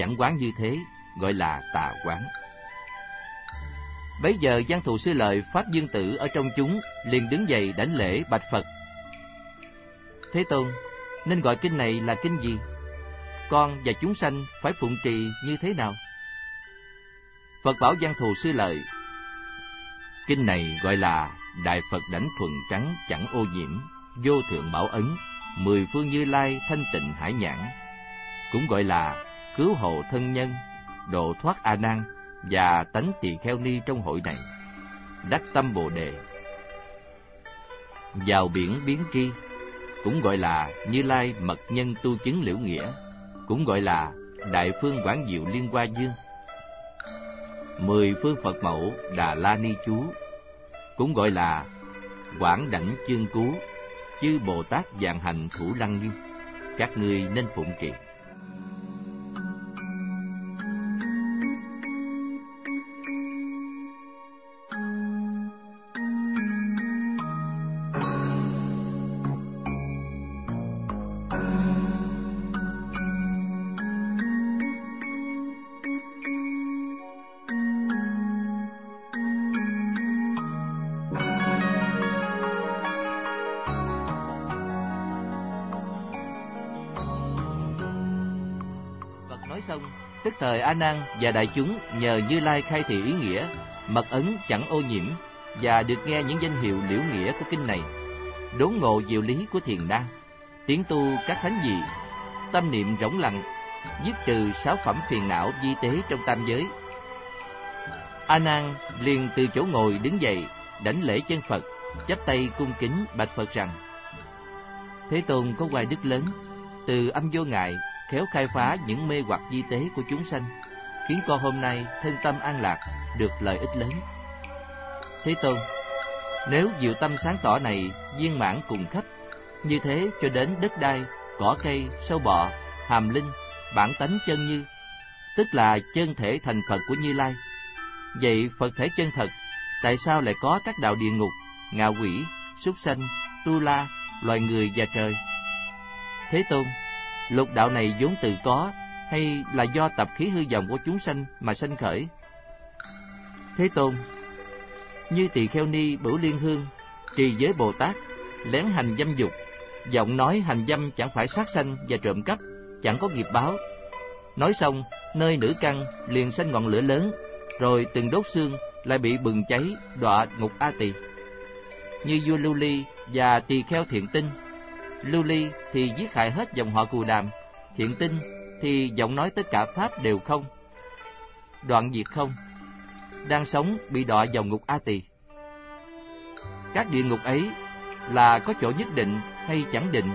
chẳng quán như thế, gọi là tà quán. Bấy giờ Văn Thù Sư Lợi Pháp Dương Tử ở trong chúng liền đứng dậy đảnh lễ bạch Phật: Thế Tôn, nên gọi kinh này là kinh gì? Con và chúng sanh phải phụng trì như thế nào? Phật bảo Văn Thù Sư Lợi: Kinh này gọi là Đại Phật Đảnh Thuần Trắng Chẳng Ô Nhiễm, Vô Thượng Bảo Ấn, Mười Phương Như Lai Thanh Tịnh Hải Nhãn, cũng gọi là Cứu Hộ Thân Nhân, Độ Thoát A Nan và Tánh Tỳ Kheo Ni trong hội này, Đắc Tâm Bồ Đề. Vào biển biến tri, cũng gọi là Như Lai Mật Nhân Tu Chứng Liễu Nghĩa, cũng gọi là Đại Phương Quảng Diệu Liên Hoa Dương. Mười Phương Phật Mẫu Đà La Ni Chú, cũng gọi là Quảng Đảnh Chương Cứu, Chư Bồ Tát Vạn Hành Thủ Lăng Nghiêm, các ngươi nên phụng trì. Xong, tức thời A Nan và đại chúng nhờ Như Lai khai thị ý nghĩa mật ấn chẳng ô nhiễm và được nghe những danh hiệu liễu nghĩa của kinh này, đốn ngộ diệu lý của thiền na, tiến tu các thánh vị, tâm niệm rỗng lặng, dứt trừ 6 phẩm phiền não vi tế trong tam giới. A Nan liền từ chỗ ngồi đứng dậy, đảnh lễ chân Phật, chắp tay cung kính bạch Phật rằng: Thế Tôn có oai đức lớn, từ âm vô ngại khéo khai phá những mê hoặc vi tế của chúng sanh, khiến con hôm nay thân tâm an lạc, được lợi ích lớn. Thế Tôn, nếu diệu tâm sáng tỏ này viên mãn cùng khắp, như thế cho đến đất đai, cỏ cây, sâu bọ, hàm linh, bản tánh chân như, tức là chân thể thành Phật của Như Lai, vậy Phật thể chân thật, tại sao lại có các đạo địa ngục, ngạ quỷ, súc sanh, tu la, loài người và trời? Thế Tôn, lục đạo này vốn tự có, hay là do tập khí hư vọng của chúng sanh mà sanh khởi? Thế Tôn, như Tỳ Kheo Ni Bửu Liên Hương, trì giới Bồ Tát, lén hành dâm dục, giọng nói hành dâm chẳng phải sát sanh và trộm cắp, chẳng có nghiệp báo. Nói xong, nơi nữ căn liền sanh ngọn lửa lớn, rồi từng đốt xương lại bị bừng cháy, đọa ngục A Tỳ. Như vua Lưu Ly và Tỳ Kheo Thiện Tinh, Lưu Ly thì giết hại hết dòng họ Cù Đàm, Thiện Tinh thì giọng nói tất cả pháp đều không, đoạn diệt không, đang sống bị đọa vào ngục A Tỳ. Các địa ngục ấy là có chỗ nhất định hay chẳng định?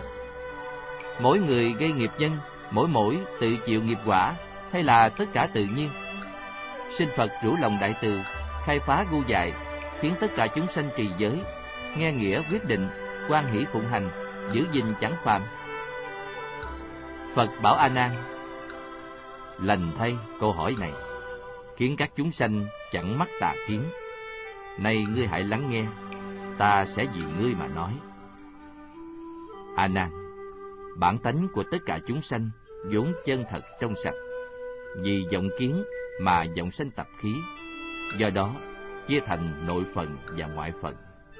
Mỗi người gây nghiệp nhân, mỗi tự chịu nghiệp quả, hay là tất cả tự nhiên? Xin Phật rủ lòng đại từ, khai phá gu dại, khiến tất cả chúng sanh trì giới, nghe nghĩa quyết định, hoan hỷ phụng hành, giữ gìn chẳng phạm. Phật bảo A Nan: Lành thay câu hỏi này, khiến các chúng sanh chẳng mắc tà kiến. Nay ngươi hãy lắng nghe, ta sẽ vì ngươi mà nói. A Nan, bản tánh của tất cả chúng sanh vốn chân thật trong sạch, vì vọng kiến mà vọng sanh tập khí, do đó chia thành nội phần và ngoại phần.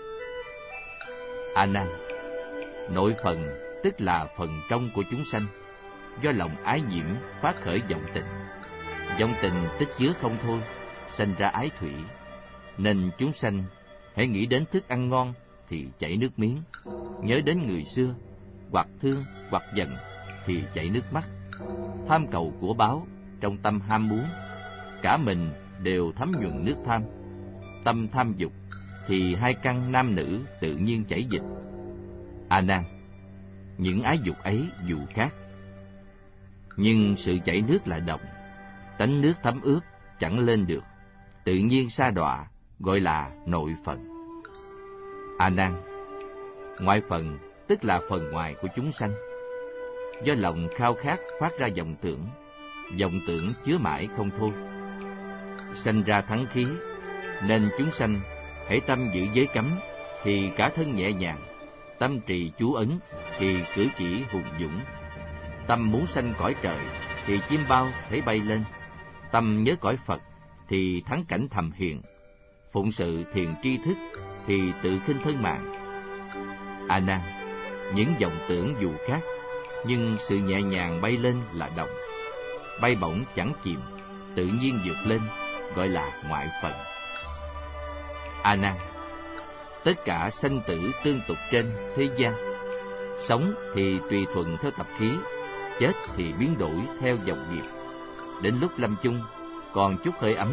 A Nan, nội phần tức là phần trong của chúng sanh, do lòng ái nhiễm phát khởi vọng tình. Vọng tình tích chứa không thôi, sanh ra ái thủy, nên chúng sanh hãy nghĩ đến thức ăn ngon thì chảy nước miếng, nhớ đến người xưa, hoặc thương hoặc giận thì chảy nước mắt. Tham cầu của báo, trong tâm ham muốn, cả mình đều thấm nhuần nước tham. Tâm tham dục thì hai căn nam nữ tự nhiên chảy dịch. A Nan, những ái dục ấy dù khác, nhưng sự chảy nước là đồng, tánh nước thấm ướt chẳng lên được, tự nhiên sa đọa, gọi là nội phần. A Nan, ngoại phần tức là phần ngoài của chúng sanh, do lòng khao khát phát ra vọng tưởng chứa mãi không thôi, sanh ra thắng khí, nên chúng sanh hãy tâm giữ giới cấm thì cả thân nhẹ nhàng, tâm trì chú ấn thì cử chỉ hùng dũng, tâm muốn sanh cõi trời thì chim bao thấy bay lên, tâm nhớ cõi Phật thì thắng cảnh thầm hiện, phụng sự thiền tri thức thì tự khinh thân mạng. A Nan, những vọng tưởng dù khác, nhưng sự nhẹ nhàng bay lên là đồng. Bay bổng chẳng chìm, tự nhiên vượt lên, gọi là ngoại phận. A Nan, tất cả sanh tử tương tục trên thế gian, sống thì tùy thuận theo tập khí, chết thì biến đổi theo dòng nghiệp. Đến lúc lâm chung còn chút hơi ấm.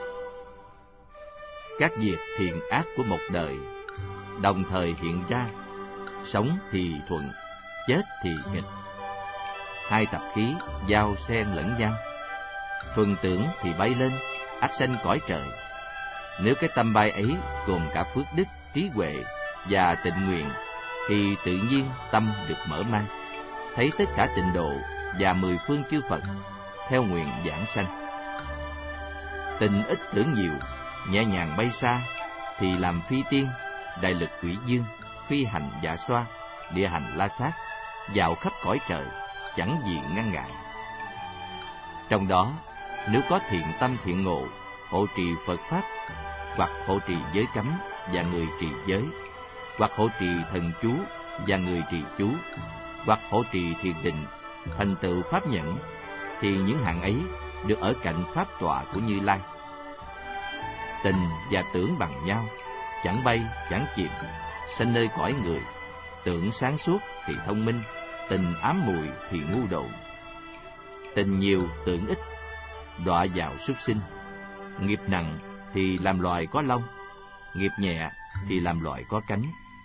Các việc thiện ác của một đời đồng thời hiện ra, sống thì thuận, chết thì nghịch. Hai tập khí giao xen lẫn nhau, thuần tưởng thì bay lên, ắt sanh cõi trời. Nếu cái tâm bay ấy gồm cả phước đức, trí huệ và tịnh nguyện, thì tự nhiên tâm được mở mang, thấy tất cả tịnh độ và mười phương chư Phật theo nguyện giảng sanh. Tình ít tưởng nhiều, nhẹ nhàng bay xa, thì làm phi tiên, đại lực quỷ dương, phi hành dạ xoa, địa hành la sát, dạo khắp cõi trời, chẳng gì ngăn ngại. Trong đó, nếu có thiện tâm thiện ngộ, hộ trì Phật Pháp, hoặc hộ trì giới cấm và người trì giới, hoặc hộ trì thần chú và người trì chú, hoặc hộ trì thiền định, thành tựu pháp nhẫn, thì những hạng ấy được ở cạnh pháp tọa của Như Lai. Tình và tưởng bằng nhau, chẳng bay chẳng chìm, sanh nơi cõi người. Tưởng sáng suốt thì thông minh, tình ám mùi thì ngu độn. Tình nhiều tưởng ít, đọa vào súc sinh. Nghiệp nặng thì làm loài có lông, nghiệp nhẹ thì làm loài có cánh.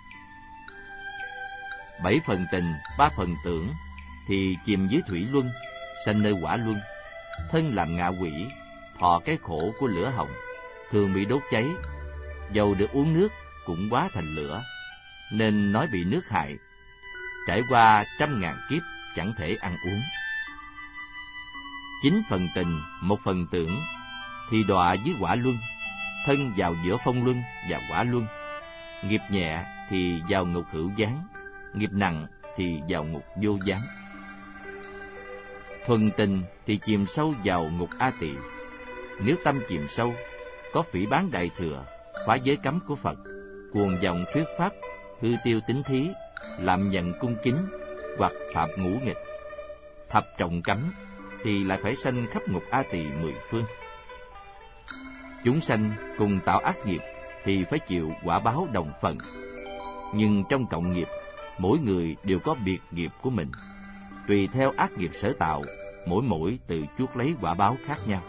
7 phần tình, 3 phần tưởng thì chìm dưới thủy luân, sanh nơi hỏa luân. Thân làm ngạ quỷ, thọ cái khổ của lửa hồng, thường bị đốt cháy. Dầu được uống nước cũng hóa thành lửa, nên nói bị nước hại. Trải qua 100.000 kiếp chẳng thể ăn uống. 9 phần tình, 1 phần tưởng thì đọa dưới hỏa luân, thân vào giữa phong luân và hỏa luân. Nghiệp nhẹ thì vào ngục hữu gián, nghiệp nặng thì vào ngục vô gián. Thuần tình thì chìm sâu vào ngục A Tỳ. Nếu tâm chìm sâu, có phỉ báng đại thừa, phá giới cấm của Phật, cuồng vọng thuyết pháp, hư tiêu tín thí, làm nhận cung kính, hoặc phạm ngũ nghịch, thập trọng cấm, thì lại phải sanh khắp ngục A Tỳ 10 phương. Chúng sanh cùng tạo ác nghiệp thì phải chịu quả báo đồng phần. Nhưng trong cộng nghiệp, mỗi người đều có biệt nghiệp của mình. Tùy theo ác nghiệp sở tạo, mỗi tự chuốc lấy quả báo khác nhau.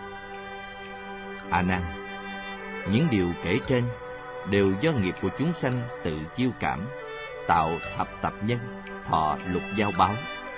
A Nan, những điều kể trên đều do nghiệp của chúng sanh tự chiêu cảm, tạo thập tập nhân, thọ lục giao báo.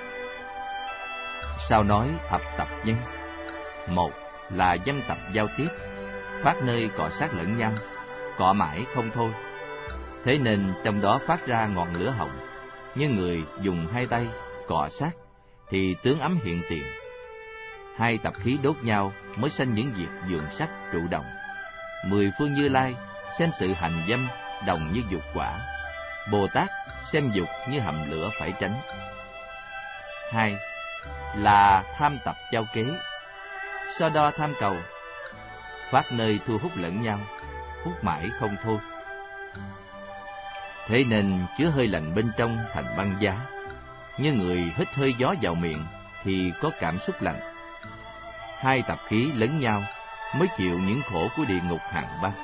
Sao nói thập tập nhân? Một là dâm tập giao tiếp, phát nơi cọ sát lẫn nhau, cọ mãi không thôi. Thế nên trong đó phát ra ngọn lửa hồng, như người dùng hai tay cọ sát thì tướng ấm hiện tiền. Hai tập khí đốt nhau mới sanh những việc dường sắc trụ động. 10 phương Như Lai xem sự hành dâm đồng như dục quả, Bồ Tát xem dục như hầm lửa phải tránh. 2 là tham tập giao kế, so đo tham cầu, phát nơi thu hút lẫn nhau, hút mãi không thôi. Thế nên chứa hơi lạnh bên trong thành băng giá, như người hít hơi gió vào miệng thì có cảm xúc lạnh. Hai tập khí lẫn nhau mới chịu những khổ của địa ngục hàn băng.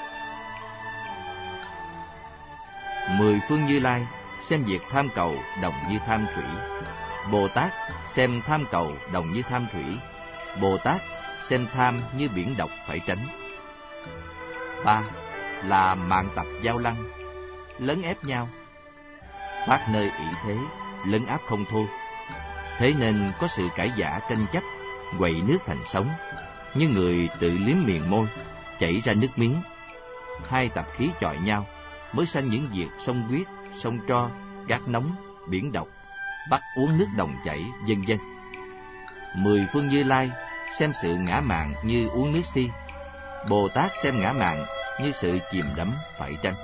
10 phương Như Lai xem việc tham cầu đồng như tham thủy, Bồ Tát xem tham cầu đồng như tham thủy, Bồ Tát xem tham như biển độc phải tránh. 3 là mạng tập giao lăng, lấn ép nhau, phát nơi ỷ thế, lấn áp không thôi. Thế nên có sự cãi vã tranh chấp, quậy nước thành sóng, như người tự liếm miệng môi, chảy ra nước miếng. Hai tập khí chọi nhau mới sanh những việc sông huyết, sông tro, gác nóng, biển độc, bắt uống nước đồng chảy, vân vân. 10 phương Như Lai xem sự ngã mạn như uống nước si, Bồ Tát xem ngã mạn như sự chìm đắm phải tránh.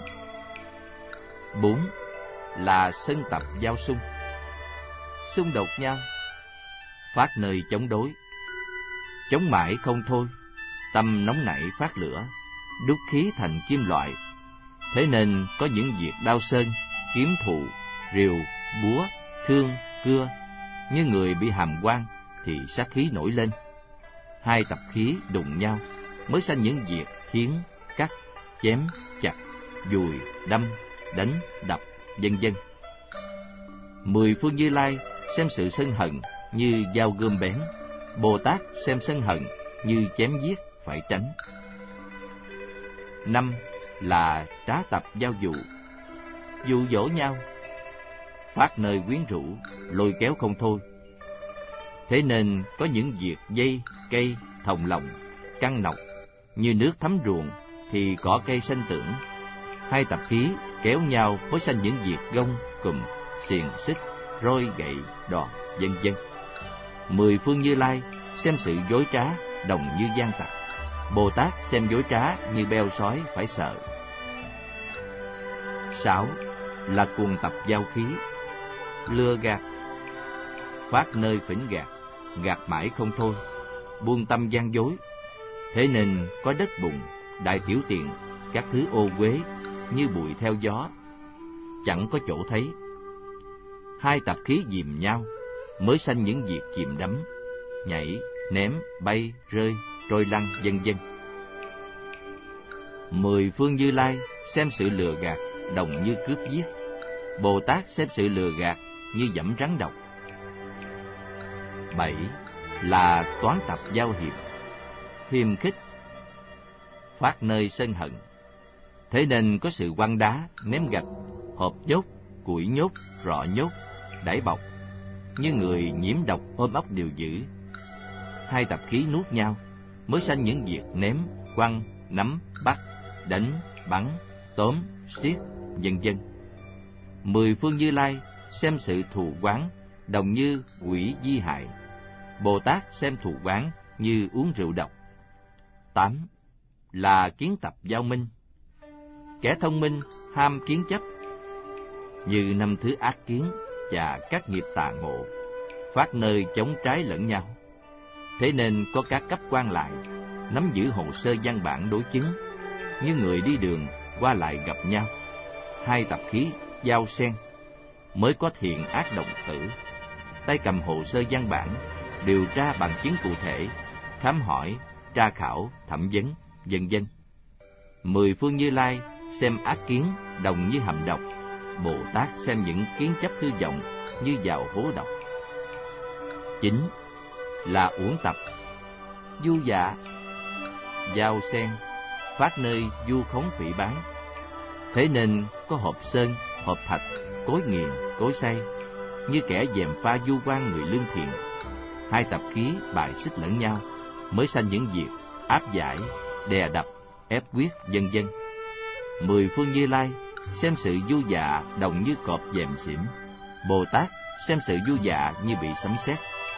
4 là sân tập giao xung, xung đột nhau, phát nơi chống đối. Chống mãi không thôi, tâm nóng nảy phát lửa, đúc khí thành kim loại. Thế nên có những việc đao sơn, kiếm thụ, rìu, búa, thương, cưa. Như người bị hàm quan thì sát khí nổi lên. Hai tập khí đụng nhau mới sanh những việc thiến, cắt, chém, chặt, dùi, đâm, đánh, đập, vân vân. 10 phương Như Lai xem sự sân hận như dao gươm bén. Bồ Tát xem sân hận như chém giết phải tránh. 5 là trá tập giao dụ, dụ dỗ nhau, phát nơi quyến rũ, lôi kéo không thôi. Thế nên có những việc dây, cây, thòng lọng, căng nọc, như nước thấm ruộng thì cỏ cây sanh trưởng. Hai tập khí kéo nhau mới sanh những việc gông, cùm, xiềng xích, roi gậy, đòn, vân vân. 10 phương Như Lai xem sự dối trá đồng như gian tặc. Bồ Tát xem dối trá như beo sói phải sợ. 6 là cuồng tập giao khí, lừa gạt, phát nơi phỉnh gạt, gạt mãi không thôi, buông tâm gian dối. Thế nên có đất bùn, đại tiểu tiện, các thứ ô uế như bụi theo gió, chẳng có chỗ thấy. Hai tập khí dìm nhau mới sanh những việc chìm đắm, nhảy, ném, bay, rơi, trôi lăn, vân vân. 10 phương Như Lai xem sự lừa gạt đồng như cướp giết. Bồ Tát xem sự lừa gạt như dẫm rắn độc. 7 là toán tập giao hiệp, hiềm khích, phát nơi sân hận. Thế nên có sự quăng đá, ném gạch, hộp nhốt, củi nhốt, rọ nhốt, đẩy bọc, như người nhiễm độc ôm ốc điều dữ. Hai tập khí nuốt nhau mới sanh những việc ném, quăng, nắm, bắt, đánh, bắn, tóm, xiết, vân vân. 10 phương Như Lai xem sự thù oán đồng như quỷ di hại. Bồ Tát xem thù oán như uống rượu độc. 8 là kiến tập giao minh, kẻ thông minh ham kiến chấp, như 5 thứ ác kiến và các nghiệp tà ngộ, phát nơi chống trái lẫn nhau. Thế nên có các cấp quan lại nắm giữ hồ sơ văn bản đối chứng, như người đi đường qua lại gặp nhau. Hai tập khí giao xen mới có thiện ác đồng tử. Tay cầm hồ sơ văn bản, điều tra bằng chứng cụ thể, khám hỏi, tra khảo, thẩm vấn, vân vân. 10 phương Như Lai xem ác kiến đồng như hầm độc. Bồ Tát xem những kiến chấp hư vọng như vào hố độc. 9 là uổng tập, du dạ, giao sen, phát nơi du khống phỉ báng. Thế nên có hộp sơn, hộp thạch, cối nghiền, cối xay, như kẻ gièm pha du quan người lương thiện. Hai tập khí bài xích lẫn nhau mới sanh những việc áp giải, đè đập, ép quyết, vân vân. 10 phương Như Lai xem sự du dạ đồng như cọp dèm xỉm. Bồ Tát xem sự du dạ như bị sấm sét.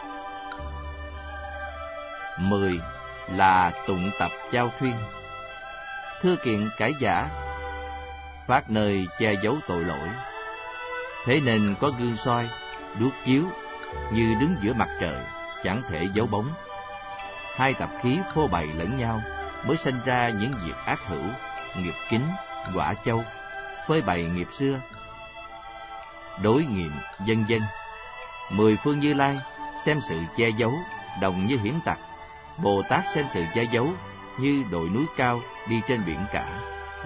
10 là tụng tập giao thuyên, thưa kiện cải giả, phát nơi che giấu tội lỗi. Thế nên có gương soi, đuốc chiếu, như đứng giữa mặt trời, chẳng thể giấu bóng. Hai tập khí phô bày lẫn nhau mới sanh ra những việc ác hữu, nghiệp kính, quả châu, phơi bày nghiệp xưa, đối nghiệm, vân vân. 10 phương Như Lai xem sự che giấu đồng như hiểm tặc. Bồ Tát xem sự che giấu như đồi núi cao đi trên biển cả.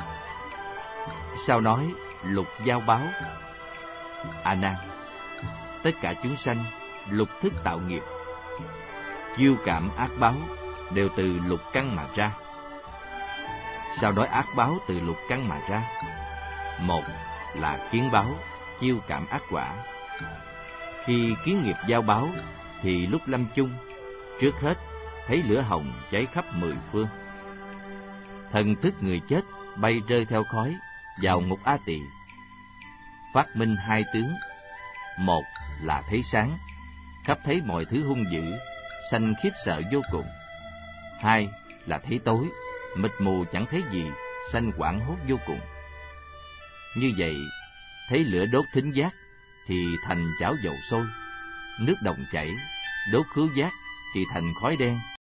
Sao nói lục giao báo? A Nan, tất cả chúng sanh lục thức tạo nghiệp, chiêu cảm ác báo đều từ lục căn mà ra. Sao nói ác báo từ lục căn mà ra? Một là kiến báo, chiêu cảm ác quả. Khi kiến nghiệp giao báo thì lúc lâm chung, trước hết thấy lửa hồng cháy khắp 10 phương. Thần thức người chết bay rơi theo khói vào ngục A Tỳ. Phát minh hai tướng: một là thấy sáng, khắp thấy mọi thứ hung dữ, sanh khiếp sợ vô cùng. Hai là thấy tối, mịt mù chẳng thấy gì, sanh hoảng hốt vô cùng. Như vậy, thấy lửa đốt thính giác thì thành chảo dầu sôi, nước đồng chảy, đốt khứu giác thì thành khói đen.